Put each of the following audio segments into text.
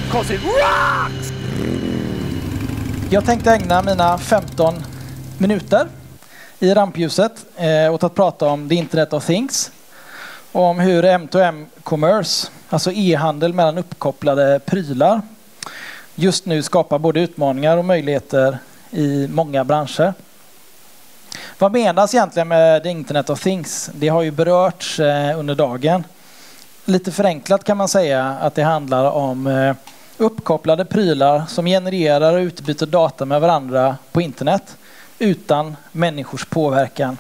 'cause it rocks! Jag tänkte ägna mina 15 minuter i rampljuset åt att prata om the Internet of Things. Och om hur M2M-commerce, alltså e-handel mellan uppkopplade prylar, just nu skapar både utmaningar och möjligheter i många branscher. Vad menas egentligen med the Internet of Things? Det har ju berörts under dagen. Lite förenklat kan man säga att det handlar om uppkopplade prylar som genererar och utbyter data med varandra på internet utan människors påverkan.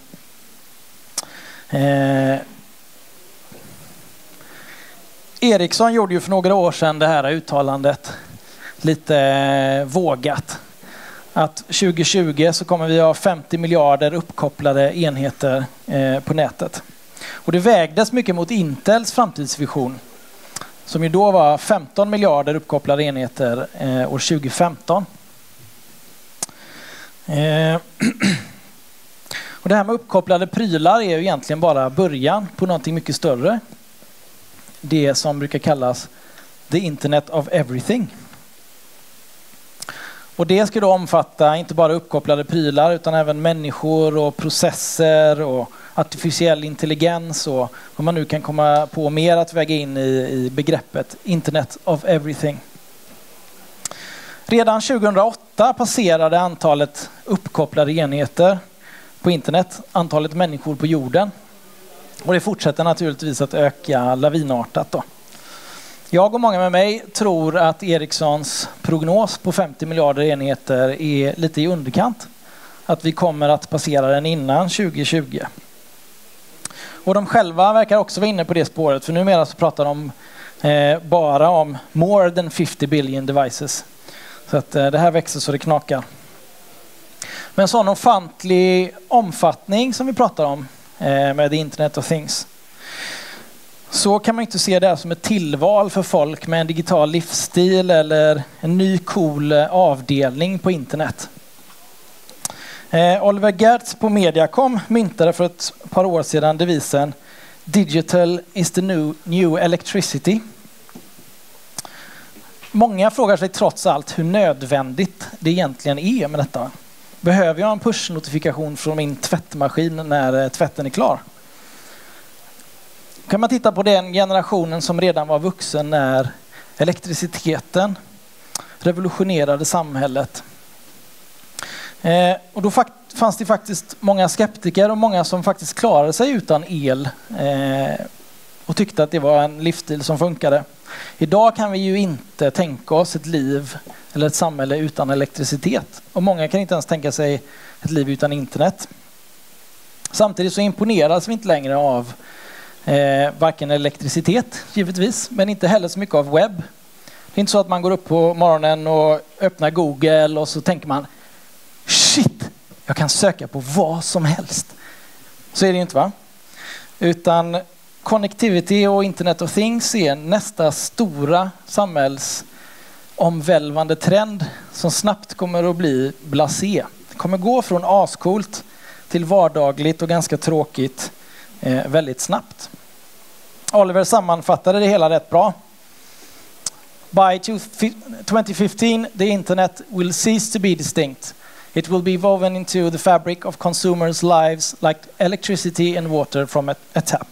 Ericsson gjorde ju för några år sedan det här uttalandet lite vågat. Att 2020 så kommer vi ha 50 miljarder uppkopplade enheter på nätet. Och det vägdes mycket mot Intels framtidsvision, som ju då var 15 miljarder uppkopplade enheter år 2015. Och det här med uppkopplade prylar är ju egentligen bara början på någonting mycket större. Det som brukar kallas the Internet of Everything. Och det ska då omfatta inte bara uppkopplade prylar utan även människor och processer och artificiell intelligens och vad man nu kan komma på mer att väga in i begreppet Internet of Everything. Redan 2008 passerade antalet uppkopplade enheter på internet antalet människor på jorden. Och det fortsätter naturligtvis att öka lavinartat då. Jag och många med mig tror att Ericssons prognos på 50 miljarder enheter är lite i underkant. Att vi kommer att passera den innan 2020. Och de själva verkar också vara inne på det spåret, för numera så pratar de bara om more than 50 billion devices. Så att det här växer så det knakar. Men en sån ofantlig omfattning som vi pratar om med Internet of Things, så kan man inte se det som ett tillval för folk med en digital livsstil eller en ny cool avdelning på internet. Oliver Gertz på Mediacom myntade för ett par år sedan devisen Digital is the new electricity. Många frågar sig trots allt hur nödvändigt det egentligen är med detta. Behöver jag en push-notifikation från min tvättmaskin när tvätten är klar? Kan man titta på den generationen som redan var vuxen när elektriciteten revolutionerade samhället. Och då fanns det faktiskt många skeptiker och många som faktiskt klarade sig utan el och tyckte att det var en livsstil som funkade. Idag kan vi ju inte tänka oss ett liv eller ett samhälle utan elektricitet. Och många kan inte ens tänka sig ett liv utan internet. Samtidigt så imponeras vi inte längre av varken elektricitet, givetvis, men inte heller så mycket av webb. Det är inte så att man går upp på morgonen och öppnar Google och så tänker man shit, jag kan söka på vad som helst. Så är det inte, va? Utan connectivity och Internet of Things är nästa stora samhällsomvälvande trend som snabbt kommer att bli blasé. Det kommer gå från ascoolt till vardagligt och ganska tråkigt väldigt snabbt. Oliver sammanfattade det hela rätt bra. By 2015, the internet will cease to be distinct. It will be woven into the fabric of consumers' lives like electricity and water from a tap.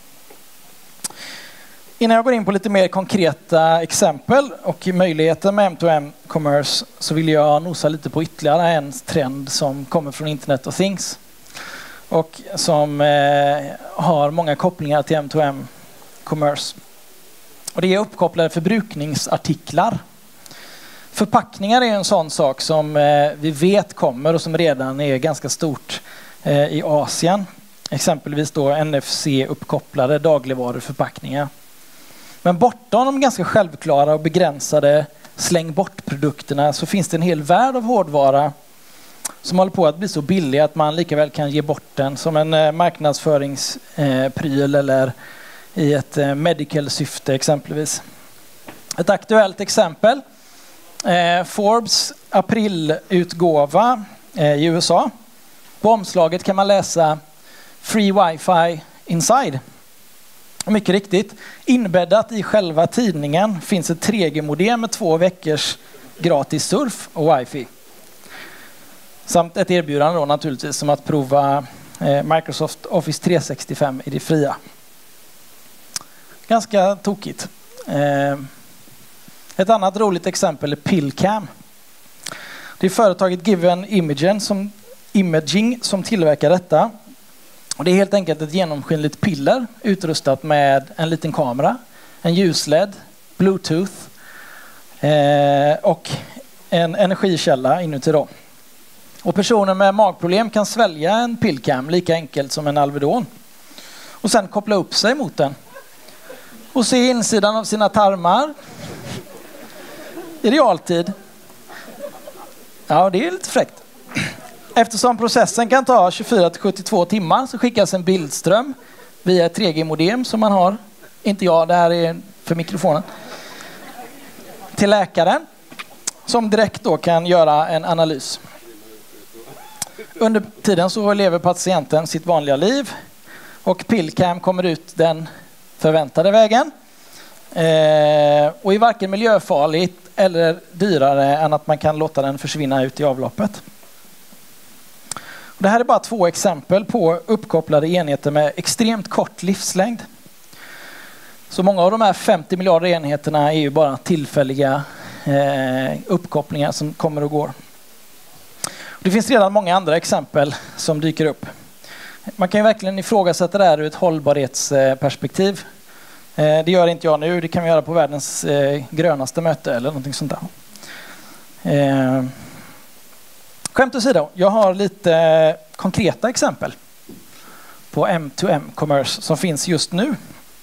Innan jag går in på lite mer konkreta exempel och möjligheter med M2M-commerce så vill jag nosa lite på ytterligare en trend som kommer från Internet of Things och som har många kopplingar till M2M-commerce. Och det är uppkopplade förbrukningsartiklar. Förpackningar är en sån sak som vi vet kommer och som redan är ganska stort i Asien. Exempelvis då NFC-uppkopplade dagligvaruförpackningar. Men bortom de ganska självklara och begränsade släng bort-produkterna så finns det en hel värld av hårdvara som håller på att bli så billig att man lika väl kan ge bort den som en marknadsföringspryl eller i ett medical syfte exempelvis. Ett aktuellt exempel, Forbes aprilutgåva i USA. På omslaget kan man läsa Free Wi-Fi inside. Och mycket riktigt, inbäddat i själva tidningen finns ett 3G-modem med 2 veckors gratis surf och wifi. Samt ett erbjudande då naturligtvis som att prova Microsoft Office 365 i det fria. Ganska tokigt. Ett annat roligt exempel är Pillcam. Det är företaget Given Imaging som tillverkar detta. Och det är helt enkelt ett genomskinligt piller utrustat med en liten kamera, en ljusled, Bluetooth och en energikälla inuti då. Och personer med magproblem kan svälja en Pillcam lika enkelt som en Alvedon och sen koppla upp sig mot den och se insidan av sina tarmar i realtid. Ja, det är lite fräckt. Eftersom processen kan ta 24-72 timmar så skickas en bildström via ett 3G-modem som man har, inte jag, det här är för mikrofonen, till läkaren som direkt då kan göra en analys. Under tiden så lever patienten sitt vanliga liv och Pillcam kommer ut den förväntade vägen och är varken miljöfarligt eller dyrare än att man kan låta den försvinna ut i avloppet. Det här är bara 2 exempel på uppkopplade enheter med extremt kort livslängd. Så många av de här 50 miljarder enheterna är ju bara tillfälliga uppkopplingar som kommer och går. Det finns redan många andra exempel som dyker upp. Man kan ju verkligen ifrågasätta det här ur ett hållbarhetsperspektiv. Det gör inte jag nu, det kan vi göra på världens grönaste möte eller någonting sånt där. Skämt åsido, jag har lite konkreta exempel på M2M-commerce som finns just nu.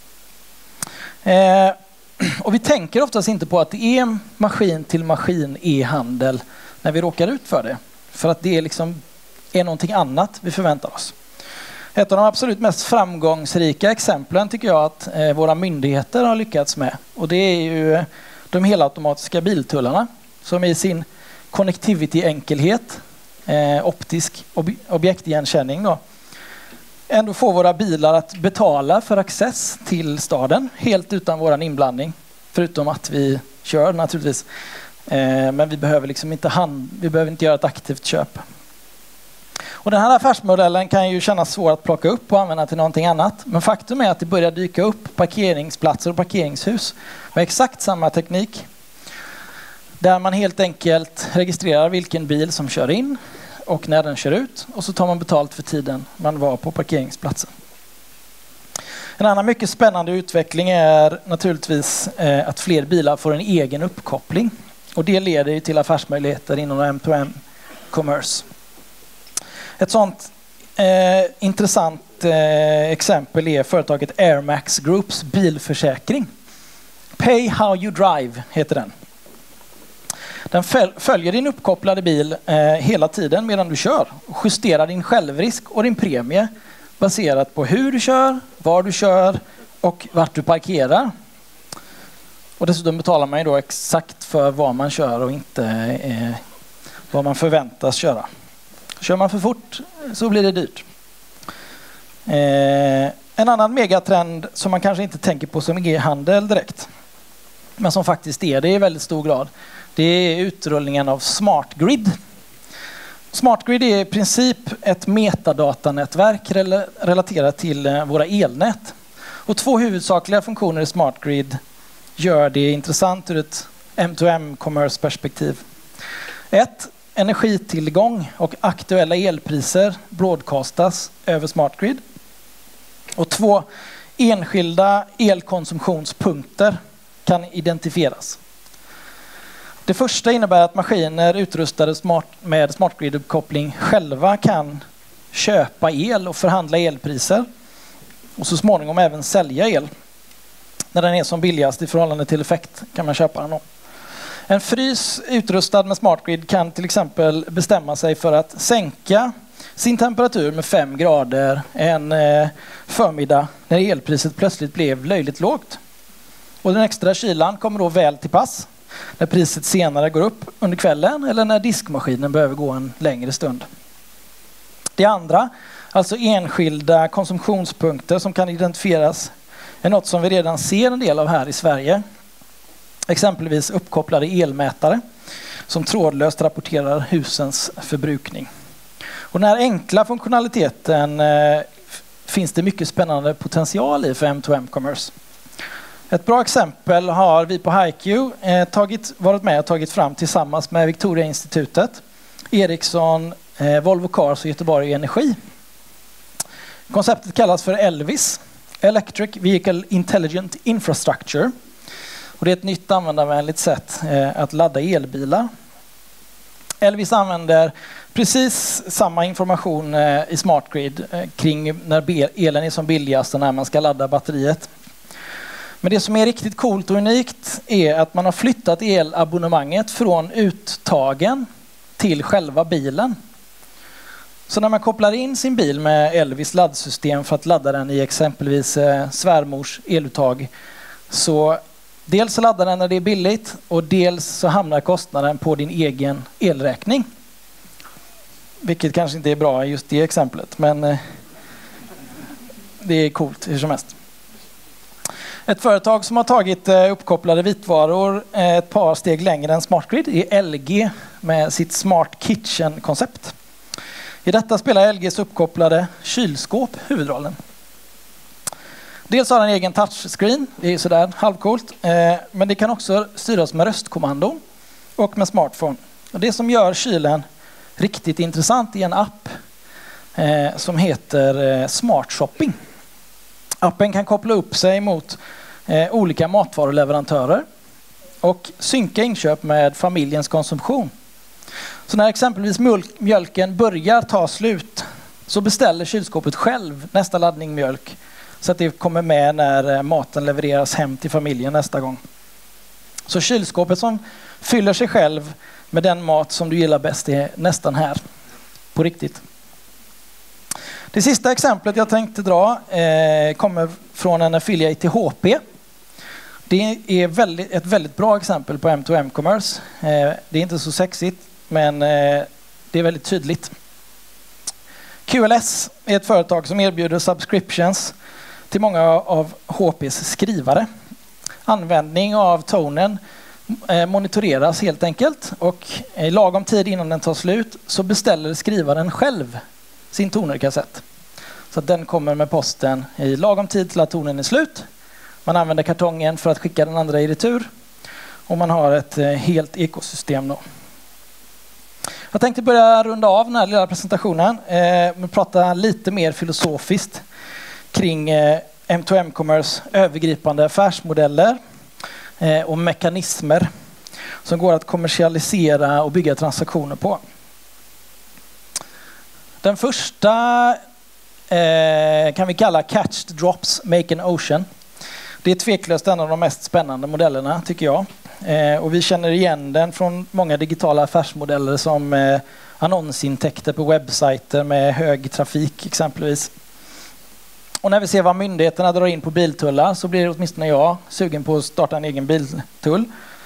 Och vi tänker oftast inte på att det är maskin till maskin e-handel när vi råkar ut för det. För att det liksom är någonting annat vi förväntar oss. Ett av de absolut mest framgångsrika exemplen tycker jag att våra myndigheter har lyckats med. Och det är ju de helautomatiska biltullarna som i sin connectivity-enkelhet, optisk objektigenkänning då, ändå får våra bilar att betala för access till staden helt utan våran inblandning. Förutom att vi kör naturligtvis. Men vi behöver liksom vi behöver inte göra ett aktivt köp. Och den här affärsmodellen kan ju kännas svår att plocka upp och använda till någonting annat. Men faktum är att det börjar dyka upp parkeringsplatser och parkeringshus med exakt samma teknik. Där man helt enkelt registrerar vilken bil som kör in och när den kör ut. Och så tar man betalt för tiden man var på parkeringsplatsen. En annan mycket spännande utveckling är naturligtvis att fler bilar får en egen uppkoppling. Och det leder ju till affärsmöjligheter inom M2M-commerce. Ett sånt intressant exempel är företaget Airmax Groups bilförsäkring. Pay How You Drive heter den. Den följer din uppkopplade bil hela tiden medan du kör och justerar din självrisk och din premie baserat på hur du kör, var du kör och vart du parkerar. Och dessutom betalar man ju då exakt för vad man kör och inte vad man förväntas köra. Kör man för fort så blir det dyrt. En annan megatrend som man kanske inte tänker på som e-handel direkt, men som faktiskt är det i väldigt stor grad, det är utrullningen av Smart Grid. Smart Grid är i princip ett metadatanätverk relaterat till våra elnät. Och 2 huvudsakliga funktioner i Smart Grid gör det intressant ur ett M2M-commerce-perspektiv. 1. Energitillgång och aktuella elpriser broadcastas över Smart Grid. Och 2. Enskilda elkonsumtionspunkter kan identifieras. Det första innebär att maskiner utrustade med Smart Grid-uppkoppling själva kan köpa el och förhandla elpriser och så småningom även sälja el. När den är som billigast i förhållande till effekt kan man köpa den då. En frys utrustad med Smart Grid kan till exempel bestämma sig för att sänka sin temperatur med 5 grader en förmiddag när elpriset plötsligt blev löjligt lågt. Och den extra kylan kommer då väl till pass när priset senare går upp under kvällen eller när diskmaskinen behöver gå en längre stund. Det andra, alltså enskilda konsumtionspunkter som kan identifieras är något som vi redan ser en del av här i Sverige. Exempelvis uppkopplade elmätare som trådlöst rapporterar husens förbrukning. Och den här enkla funktionaliteten finns det mycket spännande potential i för M2M-commerce. Ett bra exempel har vi på HiQ varit med och tagit fram tillsammans med Victoria-institutet, Ericsson, Volvo Cars och Göteborg Energi. Konceptet kallas för ELVIS, Electric Vehicle Intelligent Infrastructure. Och det är ett nytt användarvänligt sätt att ladda elbilar. ELVIS använder precis samma information i Smart Grid kring när elen är som billigast och när man ska ladda batteriet. Men det som är riktigt coolt och unikt är att man har flyttat elabonnemanget från uttagen till själva bilen. Så när man kopplar in sin bil med ELVIS laddsystem för att ladda den i exempelvis svärmors eluttag, så dels så laddar den när det är billigt och dels så hamnar kostnaden på din egen elräkning. Vilket kanske inte är bra i just det exemplet, men det är coolt hur som helst. Ett företag som har tagit uppkopplade vitvaror ett par steg längre än Smart Grid är LG med sitt Smart Kitchen-koncept. I detta spelar LGs uppkopplade kylskåp huvudrollen. Dels har den en egen touchscreen, det är sådär halvcoolt, men det kan också styras med röstkommandon och med smartphone. Och det som gör kylen riktigt intressant är en app som heter Smart Shopping. Appen kan koppla upp sig mot olika matvaruleverantörer och synka inköp med familjens konsumtion. Så när exempelvis mjölken börjar ta slut så beställer kylskåpet själv nästa laddning mjölk så att det kommer med när maten levereras hem till familjen nästa gång. Så kylskåpet som fyller sig själv med den mat som du gillar bäst är nästan här. På riktigt. Det sista exemplet jag tänkte dra kommer från en affiliate till HP. Det är ett väldigt bra exempel på M2M-commerce. Det är inte så sexigt, men det är väldigt tydligt. QLS är ett företag som erbjuder subscriptions till många av HPs skrivare. Användning av tonen monitoreras helt enkelt och i lagom tid innan den tar slut så beställer skrivaren själv sin tonerkassett. Så att den kommer med posten i lagom tid till att tonen är slut. Man använder kartongen för att skicka den andra i retur och man har ett helt ekosystem då. Jag tänkte börja runda av den här lilla presentationen och prata lite mer filosofiskt kring M2M-commerce övergripande affärsmodeller och mekanismer som går att kommersialisera och bygga transaktioner på. Den första kan vi kalla Catched Drops Make an Ocean. Det är tveklöst en av de mest spännande modellerna tycker jag. Och vi känner igen den från många digitala affärsmodeller som annonsintäkter på webbsajter med hög trafik exempelvis. Och när vi ser vad myndigheterna drar in på biltullar så blir åtminstone jag sugen på att starta en egen biltull.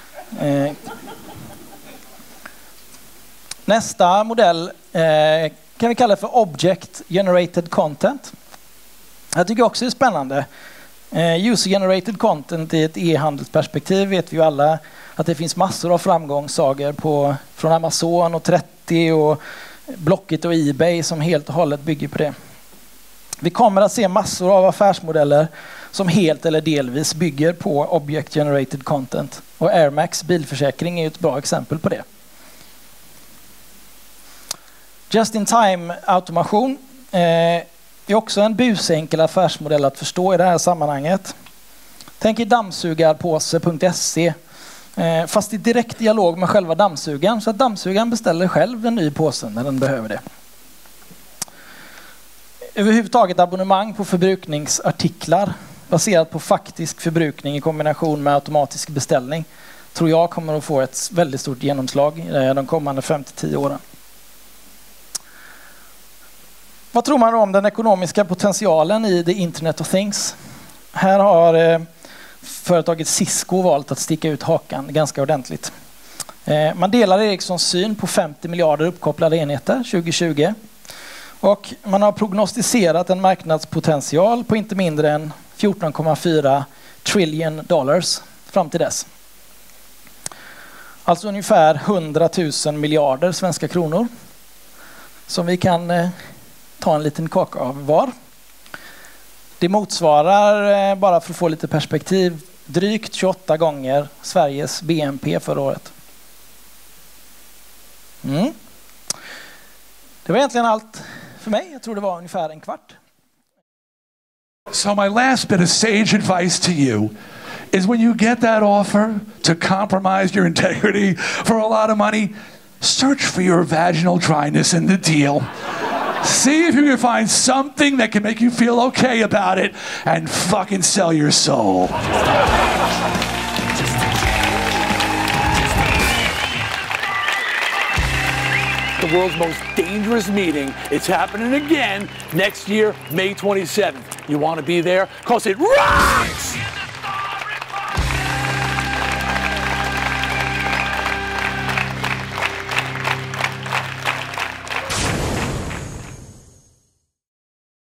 Nästa modell kan vi kalla för Object Generated Content. Jag tycker också det är spännande. User Generated Content i ett e-handelsperspektiv vet vi ju alla att det finns massor av framgångssagor från Amazon och 30 och Blocket och eBay som helt och hållet bygger på det. Vi kommer att se massor av affärsmodeller som helt eller delvis bygger på Object Generated Content. Och Air Max bilförsäkring är ett bra exempel på det. Just-in-time automation är också en busenkel affärsmodell att förstå i det här sammanhanget. Tänk i dammsugarpåse.se fast i direkt dialog med själva dammsugaren så att dammsugaren beställer själv en ny påse när den behöver det. Överhuvudtaget abonnemang på förbrukningsartiklar baserat på faktisk förbrukning i kombination med automatisk beställning tror jag kommer att få ett väldigt stort genomslag de kommande 5-10 åren. Vad tror man om den ekonomiska potentialen i the Internet of Things? Här har företaget Cisco valt att sticka ut hakan ganska ordentligt. Man delar Ericssons syn på 50 miljarder uppkopplade enheter 2020. Och man har prognostiserat en marknadspotential på inte mindre än 14,4 trillion dollars fram till dess. Alltså ungefär 100 000 miljarder svenska kronor som vi kan ta en liten kaka av var. Det motsvarar, bara för att få lite perspektiv, drygt 28 gånger Sveriges BNP förra året. Det var egentligen allt för mig. Jag tror det var ungefär en kvart. So my last bit of sage advice to you is when you get that offer to compromise your integrity for a lot of money, search for your vaginal dryness in the deal. See if you can find something that can make you feel okay about it and fucking sell your soul. The world's most dangerous meeting. It's happening again next year, May 27th. You want to be there? 'Cause it rocks!